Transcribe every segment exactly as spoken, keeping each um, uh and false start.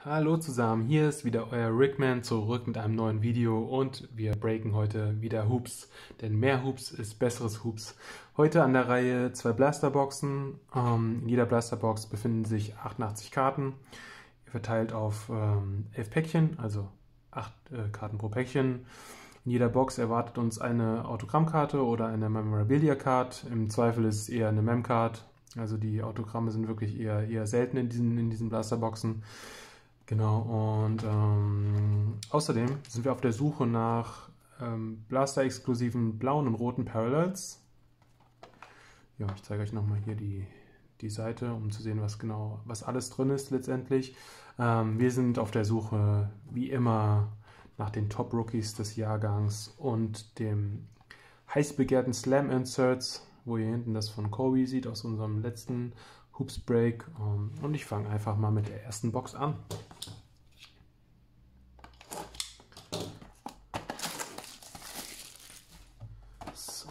Hallo zusammen, hier ist wieder euer Rickman zurück mit einem neuen Video und wir breaken heute wieder Hoops, denn mehr Hoops ist besseres Hoops. Heute an der Reihe zwei Blasterboxen. Ähm, in jeder Blasterbox befinden sich achtundachtzig Karten, verteilt auf ähm, elf Päckchen, also acht äh, Karten pro Päckchen. In jeder Box erwartet uns eine Autogrammkarte oder eine Memorabilia-Card. Im Zweifel ist es eher eine Mem-Card, also die Autogramme sind wirklich eher, eher selten in diesen, in diesen Blasterboxen. Genau, und ähm, außerdem sind wir auf der Suche nach ähm, Blaster-exklusiven blauen und roten Parallels. Ja, ich zeige euch nochmal hier die, die Seite, um zu sehen, was genau, was alles drin ist letztendlich. Ähm, wir sind auf der Suche, wie immer, nach den Top-Rookies des Jahrgangs und dem heiß begehrten Slam-Inserts, wo ihr hinten das von Kobe seht aus unserem letzten Hoops Break. Und ich fange einfach mal mit der ersten Box an. So.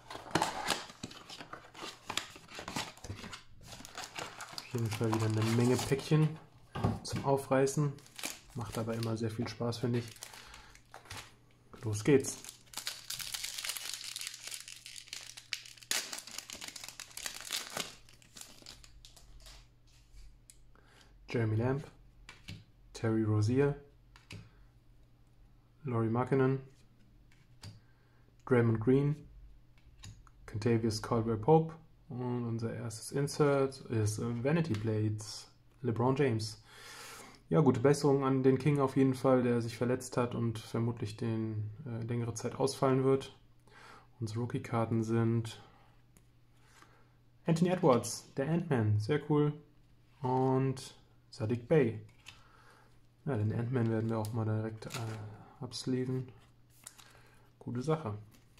Auf jeden Fall wieder eine Menge Päckchen zum Aufreißen. Macht aber immer sehr viel Spaß, finde ich. Los geht's. Jeremy Lamb, Terry Rozier, Lauri Markkanen, Draymond Green, Kentavious Caldwell-Pope und unser erstes Insert ist Vanity Blades, LeBron James. Ja, gute Besserung an den King auf jeden Fall, der sich verletzt hat und vermutlich den äh, längere Zeit ausfallen wird. Unsere Rookie-Karten sind Anthony Edwards, der Ant-Man, sehr cool, und Saddiq Bey. Ja, den Ant-Man werden wir auch mal direkt äh, absleeven. Gute Sache.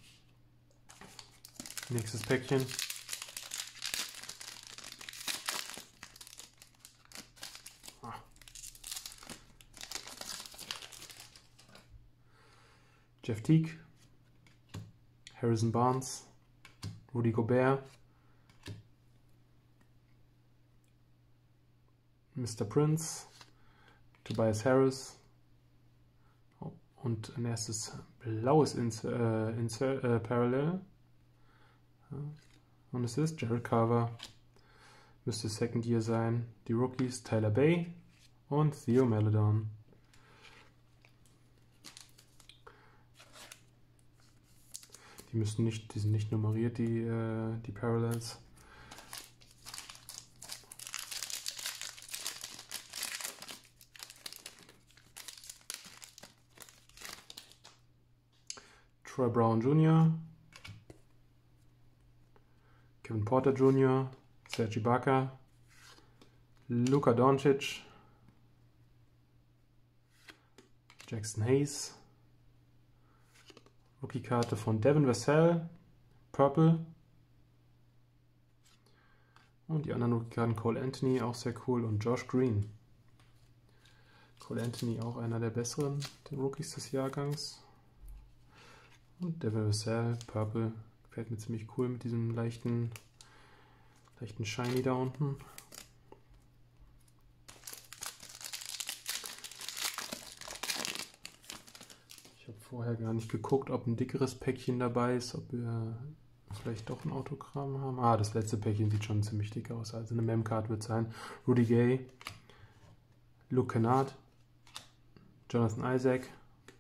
Nächstes Päckchen. Ah. Jeff Teague, Harrison Barnes, Rudy Gobert, Mister Prince, Tobias Harris und ein erstes blaues Insert, äh, Insert, äh, Parallel. Und es ist Jared Carver, müsste Second Year sein. Die Rookies Tyler Bay und Theo Maledon. Die müssen nicht, die sind nicht nummeriert, die, äh, die Parallels. Troy Brown Junior, Kevin Porter Junior, Serge Ibaka, Luka Doncic, Jackson Hayes, Rookie-Karte von Devin Vassell, Purple, und die anderen Rookie-Karten Cole Anthony, auch sehr cool, und Josh Green. Cole Anthony auch einer der besseren der Rookies des Jahrgangs. Und Devin Vassell, Purple, gefällt mir ziemlich cool mit diesem leichten, leichten Shiny da unten. Ich habe vorher gar nicht geguckt, ob ein dickeres Päckchen dabei ist, ob wir vielleicht doch ein Autogramm haben. Ah, das letzte Päckchen sieht schon ziemlich dick aus, also eine Mem-Card wird sein. Rudy Gay, Luke Kennard, Jonathan Isaac,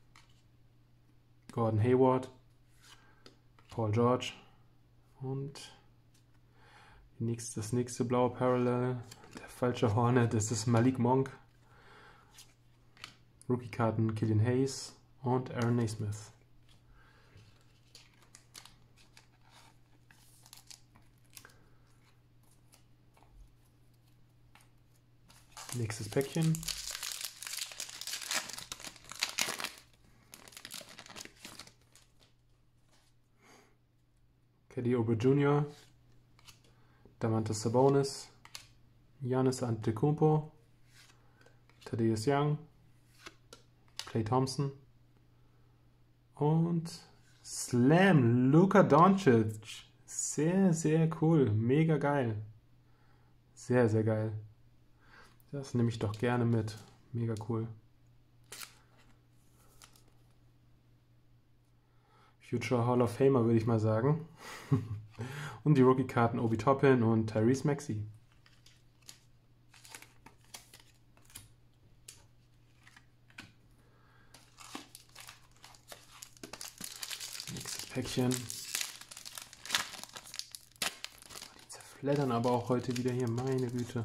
Gordon Hayward, Paul George und die nächste, das nächste blaue Parallel, der falsche Hornet, das ist Malik Monk, Rookie-Karten Killian Hayes und Aaron Naismith. Nächstes Päckchen. Kelly Oubre Junior, Domantas Sabonis, Giannis Antetokounmpo, Thaddeus Young, Klay Thompson und Slam Luka Doncic. Sehr, sehr cool, mega geil. Sehr, sehr geil. Das nehme ich doch gerne mit. Mega cool. Future Hall of Famer, würde ich mal sagen. Und die Rookie-Karten Obi Toppin und Tyrese Maxey. Nächstes Päckchen. Die zerfleddern aber auch heute wieder hier, meine Güte.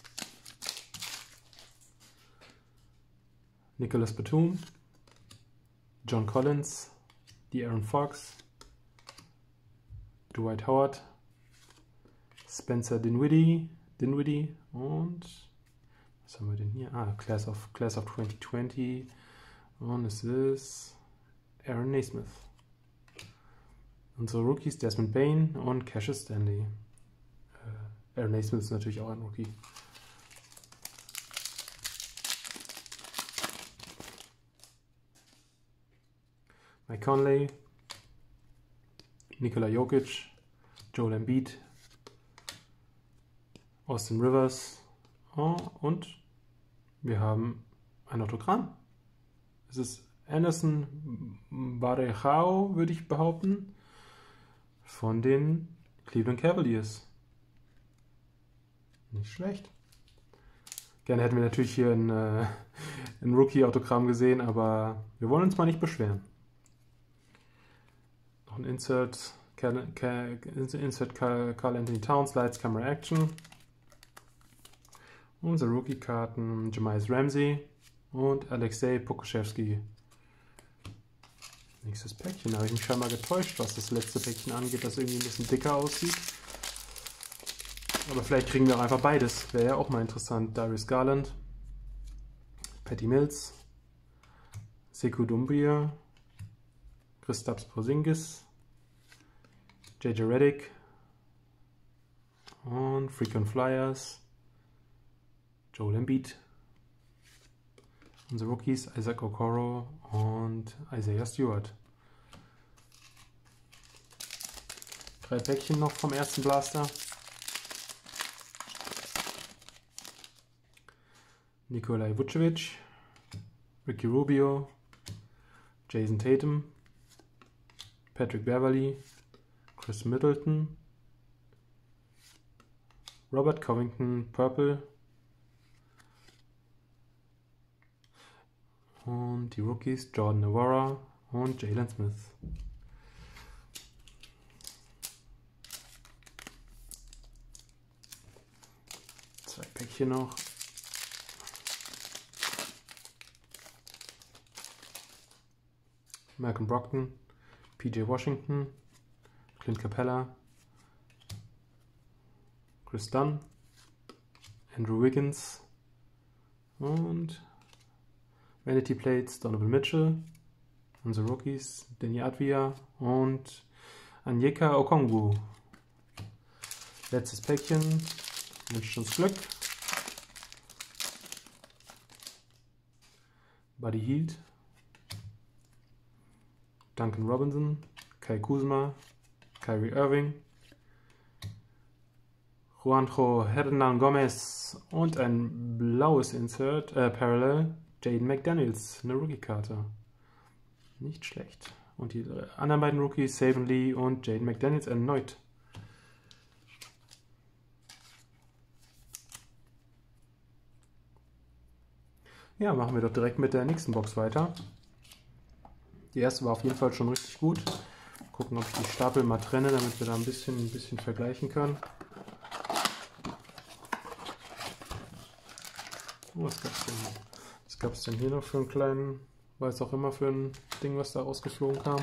Nicholas Batum, John Collins, De'Aaron Fox, Dwight Howard, Spencer Dinwiddie, Dinwiddie und was haben wir denn hier? Ah, Class of, Class of twenty twenty und es ist Aaron Naismith. Unsere Rookies Desmond Bane und Cassius Stanley. Äh, Aaron Naismith ist natürlich auch ein Rookie. Mike Conley, Nikola Jokic, Joel Embiid, Austin Rivers oh, und wir haben ein Autogramm. Es ist Anderson Varejao, würde ich behaupten, von den Cleveland Cavaliers. Nicht schlecht. Gerne hätten wir natürlich hier ein, äh, ein Rookie-Autogramm gesehen, aber wir wollen uns mal nicht beschweren. Noch ein Insert, Cal, Cal, Insert Carl Anthony Towns, Lights, Camera, Action. Unsere Rookie-Karten Jamice Ramsey und Alexei Pokusevski. Nächstes Päckchen. Da habe ich mich scheinbar getäuscht, was das letzte Päckchen angeht, das irgendwie ein bisschen dicker aussieht. Aber vielleicht kriegen wir auch einfach beides. Wäre ja auch mal interessant. Darius Garland, Patty Mills, Sekou Doumbia, Kristaps Porzingis, J J Redick und Frequent Flyers, Joel Embiid. Unsere Rookies Isaac Okoro und Isaiah Stewart. Drei Päckchen noch vom ersten Blaster. Nikolai Vucevic, Ricky Rubio, Jason Tatum, Patrick Beverley, Chris Middleton, Robert Covington, Purple und die Rookies Jordan Nwora und Jalen Smith. Zwei Päckchen noch. Malcolm Brogdon, P J Washington, Clint Capella, Chris Dunn, Andrew Wiggins und Vanity Plates Donovan Mitchell, unsere Rookies Denny Advia und Onyeka Okongwu. Letztes Päckchen, wünscht uns Glück. Buddy Hield, Duncan Robinson, Kai Kuzma, Kyrie Irving, Juanjo Hernan Gomez und ein blaues Insert, äh, Parallel, Jaden McDaniels, eine Rookie-Karte. Nicht schlecht. Und die anderen beiden Rookies, Saban Lee und Jaden McDaniels erneut. Ja, machen wir doch direkt mit der nächsten Box weiter. Die erste war auf jeden Fall schon richtig gut. Gucken, ob ich die Stapel mal trenne, damit wir da ein bisschen, ein bisschen vergleichen können. Oh, was gab es denn, was gab's denn hier noch für einen kleinen, weiß auch immer für ein Ding, was da rausgeflogen kam.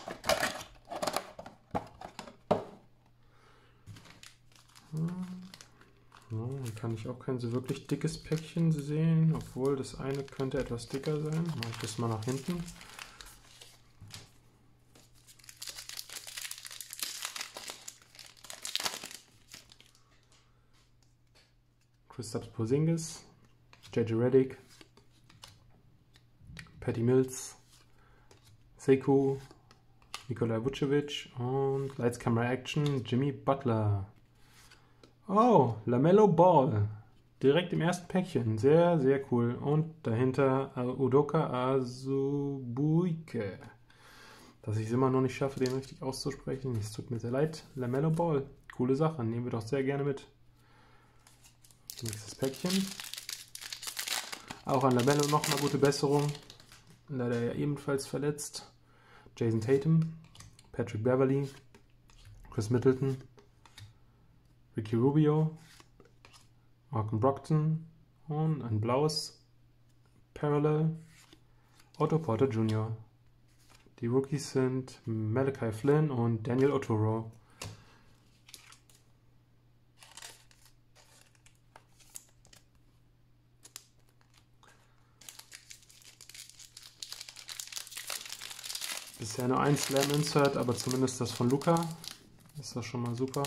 Ja, dann kann ich auch kein so wirklich dickes Päckchen sehen, obwohl das eine könnte etwas dicker sein. Mache ich das mal nach hinten. Kristaps Porzingis, J J Redick, Patty Mills, Sekou, Nikola Vucevic und Lights Camera Action Jimmy Butler. Oh, LaMelo Ball. Direkt im ersten Päckchen. Sehr, sehr cool. Und dahinter Udoka Azubuike. Dass ich es immer noch nicht schaffe, den richtig auszusprechen. Es tut mir sehr leid. LaMelo Ball. Coole Sache. Nehmen wir doch sehr gerne mit. Nächstes Päckchen. Auch an LaMelo nochmal gute Besserung. Leider ja ebenfalls verletzt. Jason Tatum. Patrick Beverley. Chris Middleton. Ricky Rubio. Malcolm Brogdon. Und ein blaues Parallel. Otto Porter Junior Die Rookies sind Malachi Flynn und Daniel Oturu. Bisher nur ein Slam Insert, aber zumindest das von Luka. Ist das schon mal super.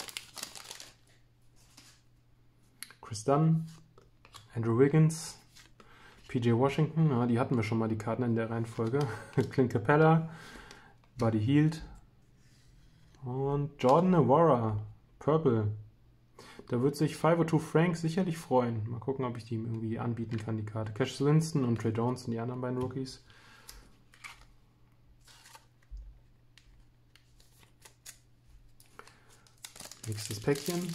Chris Dunn, Andrew Wiggins, P J Washington, ja, die hatten wir schon mal, die Karten in der Reihenfolge. Clint Capella, Buddy Hield und Jordan Nwora, Purple. Da wird sich five oh two Frank sicherlich freuen. Mal gucken, ob ich die ihm irgendwie anbieten kann, die Karte. Cassius Winston und Trey Jones sind die anderen beiden Rookies. Nächstes Päckchen.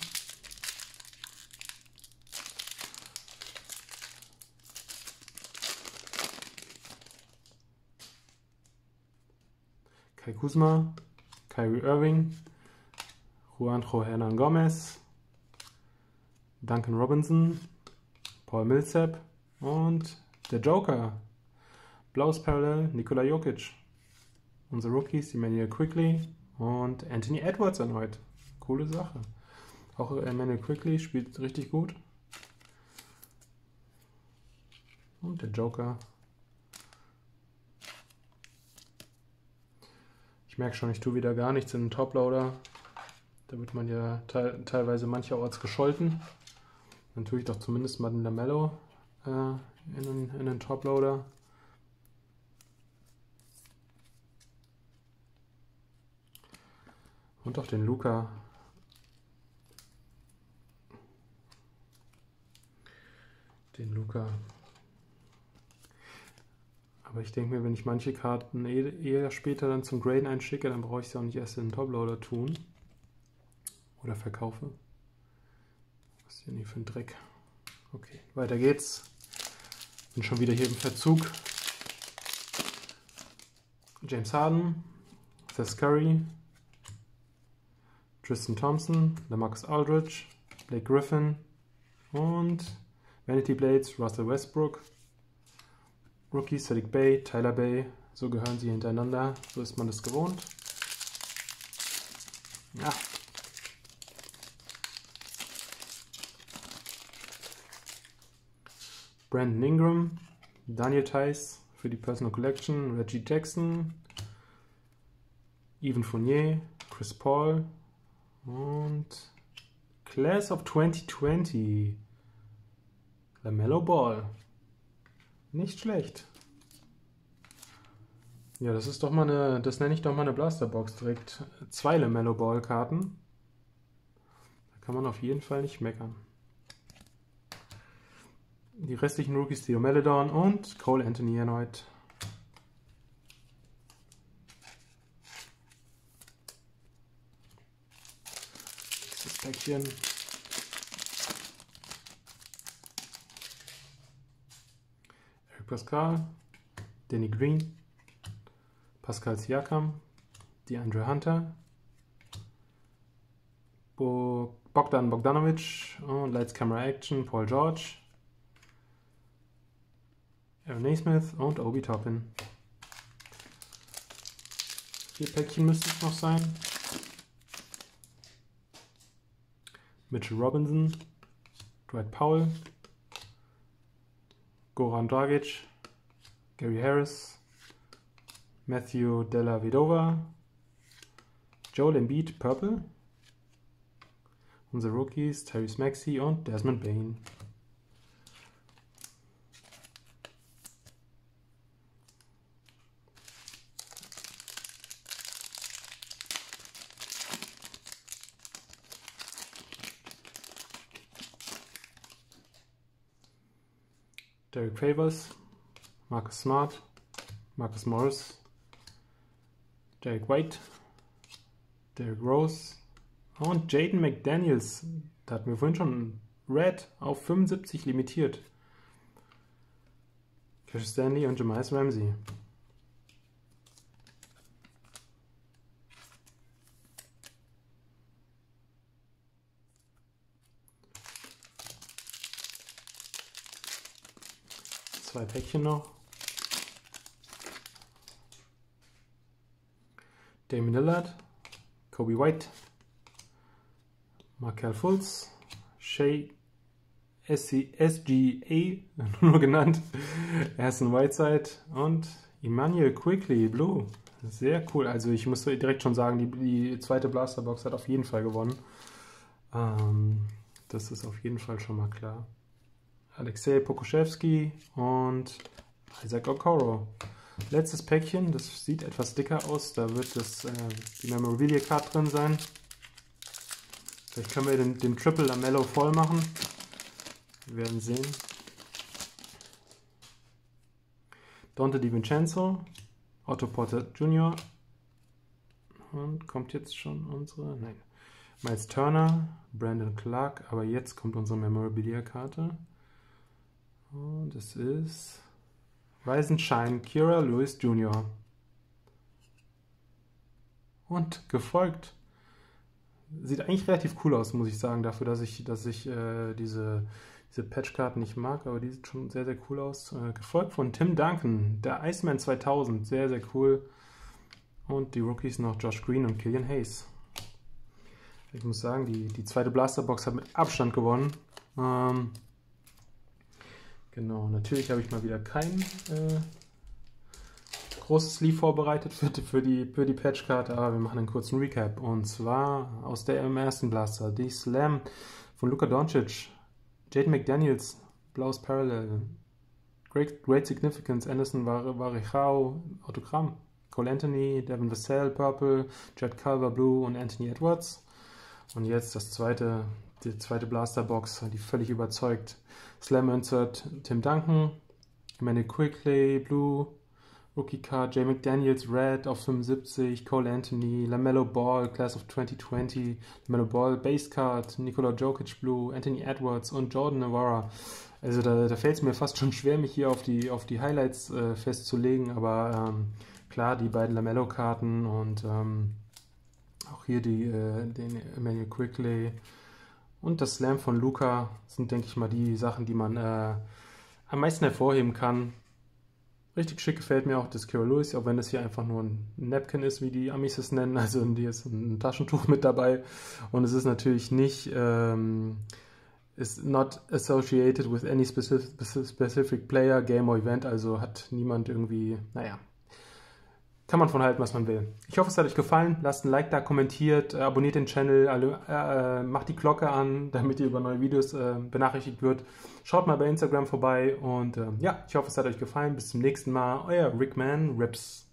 Kai Kuzma, Kyrie Irving, Juanjo Hernan Gomez, Duncan Robinson, Paul Millsap und der Joker. Blaues Parallel, Nikola Jokic. Unsere Rookies, Emmanuel Quickley und Anthony Edwards erneut. Coole Sache. Auch Emmanuel Quickley spielt richtig gut. Und der Joker. Ich merke schon, ich tue wieder gar nichts in den Toploader. Da wird man ja te teilweise mancherorts gescholten. Dann tue ich doch zumindest mal den LaMelo äh, in, den, in den Toploader. Und auch den Luka. Den Luka. Aber ich denke mir, wenn ich manche Karten eher später dann zum Graden einschicke, dann brauche ich sie auch nicht erst in den Toploader tun. Oder verkaufe. Was ist denn hier für ein Dreck? Okay, weiter geht's. Bin schon wieder hier im Verzug. James Harden, Seth Curry, Tristan Thompson, LaMarcus Aldridge, Blake Griffin und Vanity Blades, Russell Westbrook, Rookie, Saddiq Bey, Tyler Bey, so gehören sie hintereinander, so ist man das gewohnt. Ja. Brandon Ingram, Daniel Theis für die Personal Collection, Reggie Jackson, Evan Fournier, Chris Paul und Class of twenty twenty, LaMelo Ball. Nicht schlecht. Ja, das ist doch mal eine, das nenne ich doch mal eine Blasterbox direkt. Zwei LaMelo Ball Karten. Da kann man auf jeden Fall nicht meckern. Die restlichen Rookies, Theo Maledon und Cole Anthony erneut. Nächstes Päckchen. Eric Pascal, Danny Green, Pascal Siakam, DeAndre Hunter, Bo Bogdan Bogdanovic und Lights Camera Action, Paul George, Aaron Naismith und Obi Toppin. Vier Päckchen müssten es noch sein. Mitchell Robinson, Dwight Powell, Goran Dragic, Gary Harris, Matthew Della Vedova, Joel Embiid, Purple, unsere Rookies, Tyrese Maxey und Desmond Bane. Derek Favors, Marcus Smart, Marcus Morris, Derek White, Derrick Rose und Jaden McDaniels. Da hatten wir vorhin schon Red auf fünfundsiebzig limitiert. Cassius Stanley und Jahmi'us Ramsey. Zwei Päckchen noch. Damian Lillard, Kobe White, Markelle Fultz, Shea S G A, nur genannt, Hassan Whiteside und Immanuel Quickley, Blue. Sehr cool. Also ich muss direkt schon sagen, die, die zweite Blasterbox hat auf jeden Fall gewonnen. Ähm, das ist auf jeden Fall schon mal klar. Alexei Pokuschewski und Isaac Okoro. Letztes Päckchen, das sieht etwas dicker aus, da wird das, äh, die Memorabilia Card drin sein. Vielleicht können wir den, den Triple Lamello voll machen. Wir werden sehen. Dante DiVincenzo, Otto Porter Junior Und kommt jetzt schon unsere, nein, Miles Turner, Brandon Clark, aber jetzt kommt unsere Memorabilia-Karte. Und es ist Rise and Shine, Kira Lewis Junior Und gefolgt. Sieht eigentlich relativ cool aus, muss ich sagen, dafür, dass ich, dass ich äh, diese, diese Patchkarten nicht mag, aber die sieht schon sehr, sehr cool aus. Äh, gefolgt von Tim Duncan, der Iceman zweitausend, sehr, sehr cool. Und die Rookies noch Josh Green und Killian Hayes. Ich muss sagen, die, die zweite Blasterbox hat mit Abstand gewonnen. Ähm, genau, natürlich habe ich mal wieder kein äh, großes Sleeve vorbereitet für, für die, für die Patchkarte, aber wir machen einen kurzen Recap. Und zwar aus der im ersten Blaster, die Slam von Luka Doncic, Jaden McDaniels, blaues Parallel, Great, Great Significance, Anderson Varejao, Autogramm, Cole Anthony, Devin Vassell, Purple, Jed Culver, Blue und Anthony Edwards. Und jetzt das zweite, die zweite Blasterbox, die völlig überzeugt. Slam Insert, Tim Duncan, Immanuel Quickley, Blue, Rookie Card, Jay McDaniels, Red auf fünfundsiebzig, Cole Anthony, LaMelo Ball, Class of zwanzig zwanzig, LaMelo Ball, Base Card, Nikola Jokic, Blue, Anthony Edwards und Jordan Navarra. Also da, da fällt es mir fast schon schwer, mich hier auf die, auf die Highlights äh, festzulegen, aber ähm, klar, die beiden LaMelo-Karten und ähm, auch hier die, äh, den Immanuel Quickley und das Slam von Luka sind, denke ich mal, die Sachen, die man äh, am meisten hervorheben kann. Richtig schick gefällt mir auch das Kira Lewis, auch wenn das hier einfach nur ein Napkin ist, wie die Amis es nennen. Also hier ist ein Taschentuch mit dabei. Und es ist natürlich nicht, ähm, is not associated with any specific, specific player, game or event. Also hat niemand irgendwie, naja, kann man von halten, was man will. Ich hoffe, es hat euch gefallen. Lasst ein Like da, kommentiert, äh, abonniert den Channel, äh, äh, macht die Glocke an, damit ihr über neue Videos äh, benachrichtigt wird. Schaut mal bei Instagram vorbei und äh, ja, ich hoffe, es hat euch gefallen. Bis zum nächsten Mal. Euer Rickman Rips.